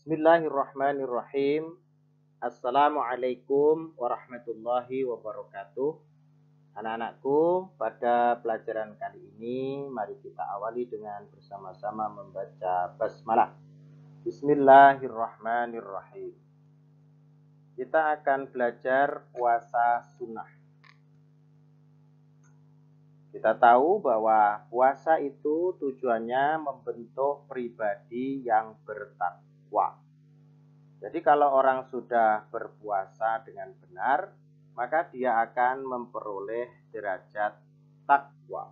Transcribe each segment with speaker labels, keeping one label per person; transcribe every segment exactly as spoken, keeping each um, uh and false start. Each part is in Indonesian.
Speaker 1: Bismillahirrahmanirrahim. Assalamualaikum warahmatullahi wabarakatuh. Anak-anakku, pada pelajaran kali ini mari kita awali dengan bersama-sama membaca basmalah. Bismillahirrahmanirrahim. Kita akan belajar puasa sunnah. Kita tahu bahwa puasa itu tujuannya membentuk pribadi yang bertakwa. Jadi kalau orang sudah berpuasa dengan benar, maka dia akan memperoleh derajat takwa.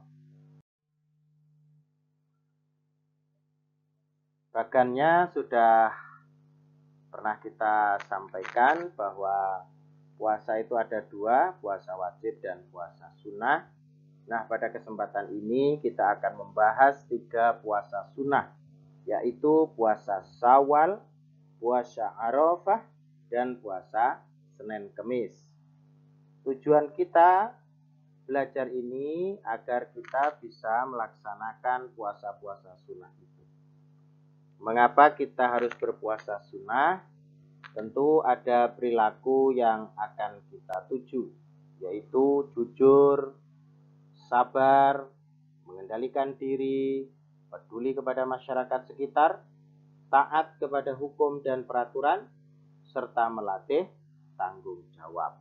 Speaker 1: Bagannya sudah pernah kita sampaikan bahwa puasa itu ada dua, puasa wajib dan puasa sunnah. Nah, pada kesempatan ini kita akan membahas tiga puasa sunnah, yaitu puasa Syawal, puasa Arafah, dan puasa Senin Kemis. Tujuan kita belajar ini agar kita bisa melaksanakan puasa-puasa sunnah itu. Mengapa kita harus berpuasa sunnah? Tentu ada perilaku yang akan kita tuju, yaitu jujur, sabar, mengendalikan diri, peduli kepada masyarakat sekitar, taat kepada hukum dan peraturan, serta melatih tanggung jawab.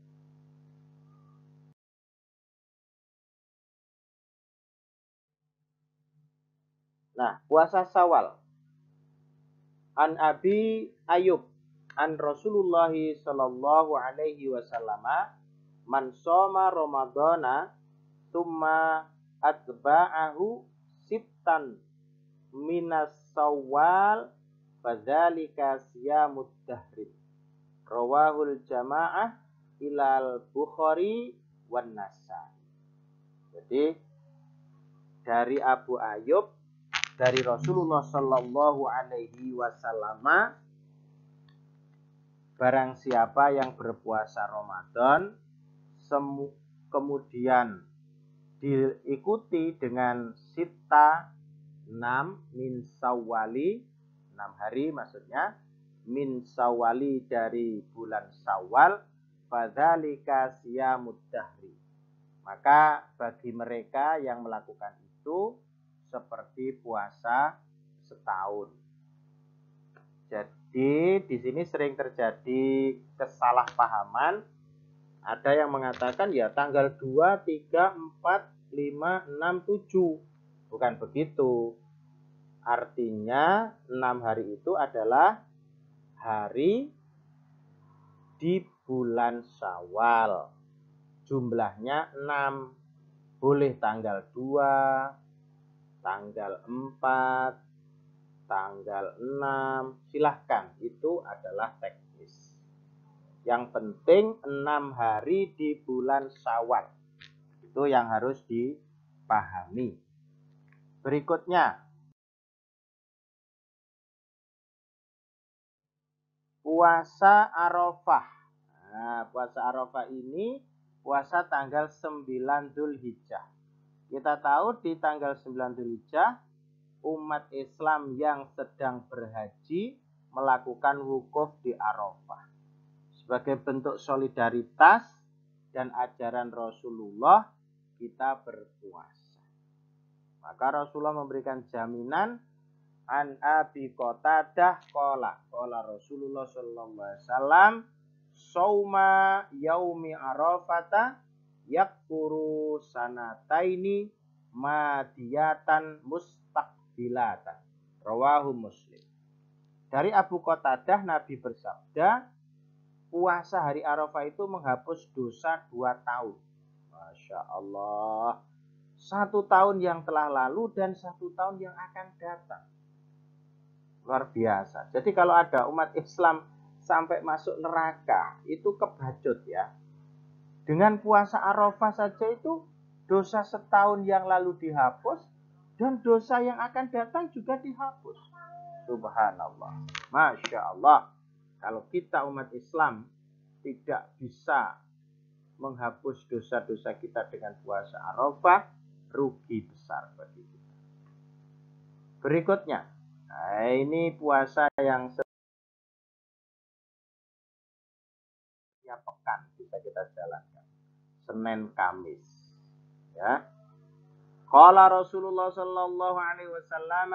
Speaker 1: Nah, puasa Syawal. An Abi Ayyub an Rasulullah sallallahu alaihi wasallam man shoma Ramadana tsumma atba'ahu sittan minas Syawal fadzalika siyamud dahri. Rawahul jamaah ilal Bukhari wan Nasai. Jadi dari Abu Ayyub dari Rasulullah sallallahu alaihi wasallam, barang siapa yang berpuasa Ramadan semu, kemudian diikuti dengan sita enam min Syawali, enam hari maksudnya, min Syawali dari bulan Syawal, fadzalika siyamud dahri. Maka bagi mereka yang melakukan itu seperti puasa setahun. Jadi di sini sering terjadi kesalahpahaman. Ada yang mengatakan ya tanggal dua, tiga, empat, lima, enam, tujuh. Bukan begitu. Artinya enam hari itu adalah hari di bulan Syawal. Jumlahnya enam. Boleh tanggal dua, tanggal empat, tanggal enam, silahkan, itu adalah teknis. Yang penting enam hari di bulan Syawal. Itu yang harus dipahami. Berikutnya, puasa Arafah. Nah, puasa Arafah ini puasa tanggal sembilan Dzulhijjah. Kita tahu di tanggal sembilan Dzulhijjah umat Islam yang sedang berhaji melakukan wukuf di Arafah. Sebagai bentuk solidaritas dan ajaran Rasulullah, kita berpuasa. Maka Rasulullah memberikan jaminan, an Abi Qatadah qala qala Rasulullah sallallahu alaihi wasallam sauma yaumi arafata yakfuru sanataini madiyatan mustaqbilatan. Rawahu Muslim. Dari Abu Qatadah, Nabi bersabda, puasa hari Arafah itu menghapus dosa dua tahun. Masya Allah. Satu tahun yang telah lalu dan satu tahun yang akan datang. Luar biasa. Jadi kalau ada umat Islam sampai masuk neraka, itu kebacut ya. Dengan puasa Arafah saja itu dosa setahun yang lalu dihapus dan dosa yang akan datang juga dihapus. Subhanallah. Masya Allah. Kalau kita umat Islam tidak bisa menghapus dosa-dosa kita dengan puasa Arafah, rugi besar bagi kita. Berikutnya, nah ini puasa yang bisa kita jalankan. Senin Kamis. Ya. Qala Rasulullah sallallahu alaihi wasallam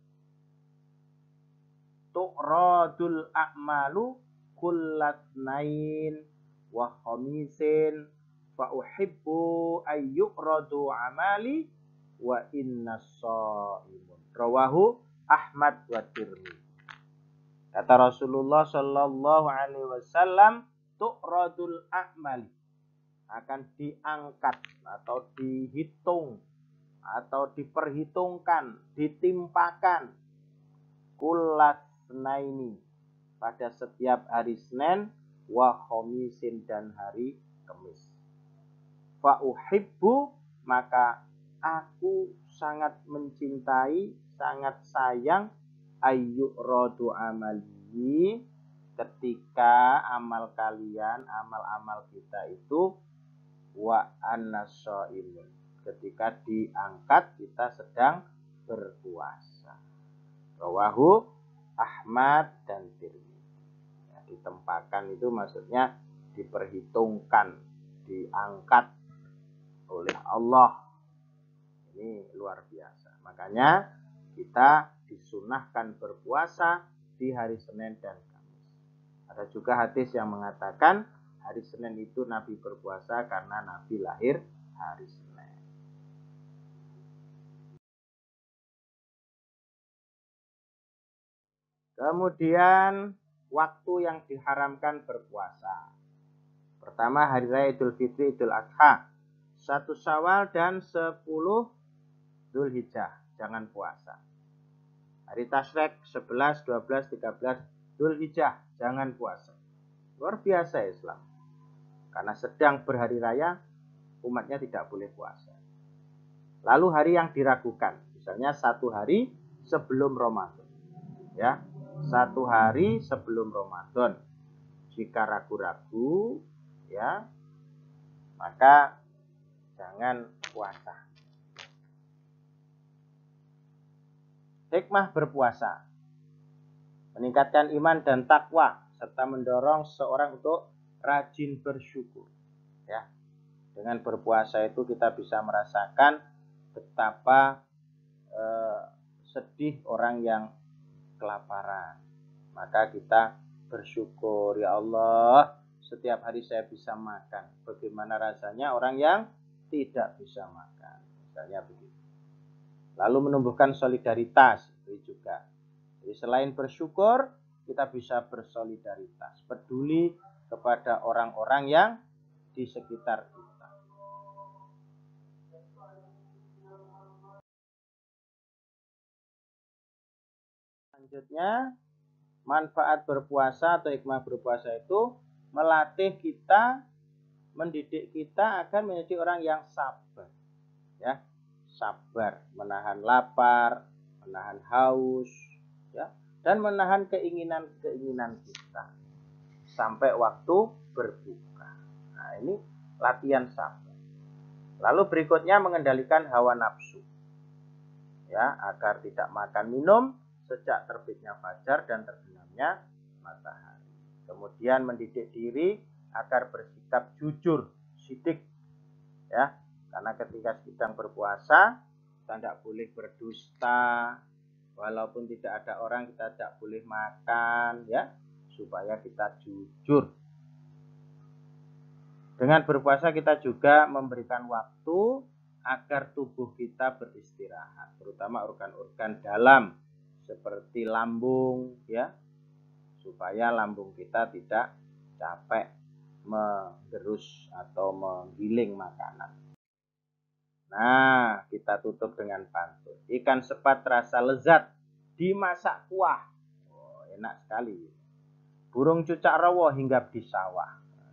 Speaker 1: tu'radul a'malu kullatnain wa khamisin fa uhibbu ayyuradu amali wa inna shaimun. Rawahu Ahmad wa Tirmidzi. Kata Rasulullah sallallahu alaihi wasallam, tu'radul a'mali, akan diangkat atau dihitung atau diperhitungkan, ditimpakan kullasnaini, pada setiap hari Senin, wa khamisin, dan hari Kamis. Fa uhibbu, maka aku sangat mencintai, sangat sayang, ayyuradu amali, ketika amal kalian, amal-amal kita itu wa anna shaimun, ketika diangkat kita sedang berpuasa. Rawahu Ahmad dan Tirmidzi. Ya, ditempatkan itu maksudnya diperhitungkan, diangkat oleh Allah. Ini luar biasa. Makanya kita disunahkan berpuasa di hari Senin dan Kamis. Ada juga hadis yang mengatakan hari Senin itu Nabi berpuasa karena Nabi lahir hari Senin. Kemudian waktu yang diharamkan berpuasa. Pertama, hari raya Idul Fitri, Idul Adha, satu Syawal dan sepuluh Dzulhijjah, jangan puasa. Hari Tasyrik sebelas, dua belas, tiga belas Dzulhijjah, jangan puasa. Luar biasa Islam. Karena sedang berhari raya, umatnya tidak boleh puasa. Lalu hari yang diragukan, misalnya satu hari sebelum Ramadan. Ya, satu hari sebelum Ramadan. Jika ragu-ragu, ya, maka jangan puasa. Hikmah berpuasa, meningkatkan iman dan takwa, serta mendorong seorang untuk rajin bersyukur. Ya, dengan berpuasa itu kita bisa merasakan betapa eh, sedih orang yang kelaparan. Maka kita bersyukur, ya Allah, setiap hari saya bisa makan. Bagaimana rasanya orang yang tidak bisa makan, misalnya begitu. Lalu menumbuhkan solidaritas, itu juga. Jadi selain bersyukur, kita bisa bersolidaritas, peduli kepada orang-orang yang di sekitar kita. Selanjutnya, manfaat berpuasa atau hikmah berpuasa itu melatih kita, mendidik kita agar menjadi orang yang sabar. Ya, sabar, menahan lapar, menahan haus, ya, dan menahan keinginan-keinginan kita sampai waktu berbuka. Nah, ini latihan sabar. Lalu berikutnya mengendalikan hawa nafsu, ya, agar tidak makan minum sejak terbitnya fajar dan terbenamnya matahari. Kemudian mendidik diri agar bersikap jujur, sidik, ya. Karena ketika sedang berpuasa, kita tidak boleh berdusta. Walaupun tidak ada orang, kita tidak boleh makan, ya, supaya kita jujur. Dengan berpuasa kita juga memberikan waktu agar tubuh kita beristirahat, terutama organ-organ dalam seperti lambung, ya, supaya lambung kita tidak capek menggerus atau menggiling makanan. Nah, kita tutup dengan pantun. Ikan sepat rasa lezat dimasak kuah. Oh, enak sekali. Burung cucak rawa hinggap di sawah.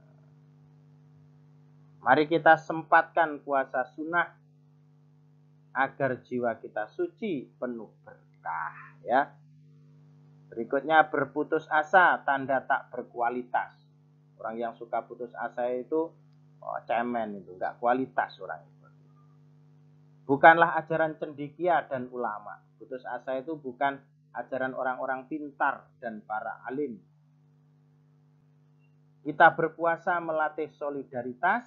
Speaker 1: Mari kita sempatkan puasa sunnah agar jiwa kita suci, penuh berkah, ya. Berikutnya berputus asa, tanda tak berkualitas. Orang yang suka putus asa itu oh, cemen itu, enggak kualitas orang itu. Bukanlah ajaran cendekia dan ulama. Putus asa itu bukan ajaran orang-orang pintar dan para alim. Kita berpuasa melatih solidaritas,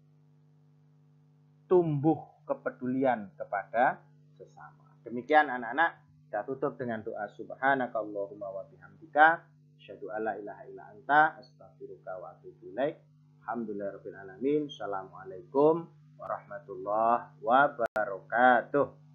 Speaker 1: tumbuh kepedulian kepada sesama. Demikian anak-anak, kita tutup dengan doa subhanakallahumma wa bihamdika asyhadu alla ilaha illa anta astaghfiruka wa atubu ilaik. Alhamdulillahirabbil alamin. Assalamualaikum warahmatullahi wabarakatuh.